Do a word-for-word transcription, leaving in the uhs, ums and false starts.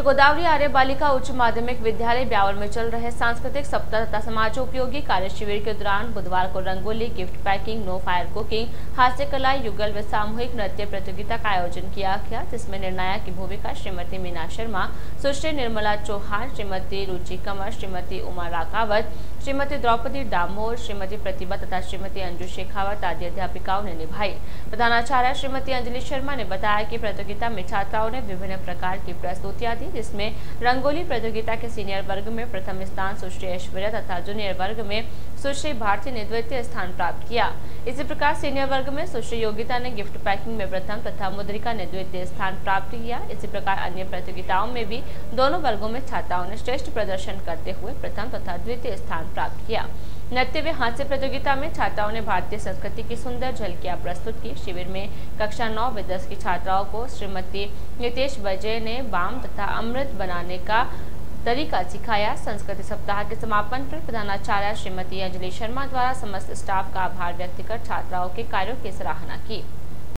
गोदावरी आर्य बालिका उच्च माध्यमिक विद्यालय ब्यावर में चल रहे सांस्कृतिक सप्ताह तथा समाजोपयोगी कार्य शिविर के दौरान बुधवार को rangoli, gift packing, no fire cooking, हास्य कला, युगल व सामूहिक नृत्य प्रतियोगिता का आयोजन किया गया, जिसमें निर्णायक की भूमिका श्रीमती मीना शर्मा, सुश्री निर्मला चौहान, श्रीमती रुचि कंवर, श्रीमती उमा राकावत, श्रीमती द्रौपदी डामोर, श्रीमती प्रतिभा तथा श्रीमती अंजू शेखावत आदि अध्यापिकाओं ने निभाई। प्रधानाचार्य श्रीमती अंजलि शर्मा ने बताया कि प्रतियोगिता में छात्राओं ने विभिन्न प्रकार की प्रस्तुतियां दी, जिसमें रंगोली प्रतियोगिता के सीनियर वर्ग में प्रथम स्थान सुश्री ऐश्वर्या तथा जूनियर वर्ग में सुश्री भारती ने द्वितीय स्थान प्राप्त किया। इसी प्रकार सीनियर वर्ग में सुश्री योगिता ने गिफ्ट पैकिंग में प्रथम तथा मुद्रिका ने द्वितीय स्थान प्राप्त किया। इसी प्रकार अन्य प्रतियोगिताओं में भी दोनों वर्गों में छात्राओं ने श्रेष्ठ प्रदर्शन करते हुए प्रथम तथा द्वितीय स्थान प्राप्त किया। नृत्य व हास्य प्रतियोगिता में छात्राओं ने भारतीय संस्कृति की सुंदर झलकियां प्रस्तुत की। शिविर में कक्षा नौ व दस की छात्राओं को श्रीमती नितेश वजय ने बाम तथा अमृत बनाने का तरीका सिखाया। संस्कृति सप्ताह के समापन पर प्रधानाचार्य श्रीमती अंजलि शर्मा द्वारा समस्त स्टाफ का आभार व्यक्त कर छात्राओं के कार्यों की सराहना की।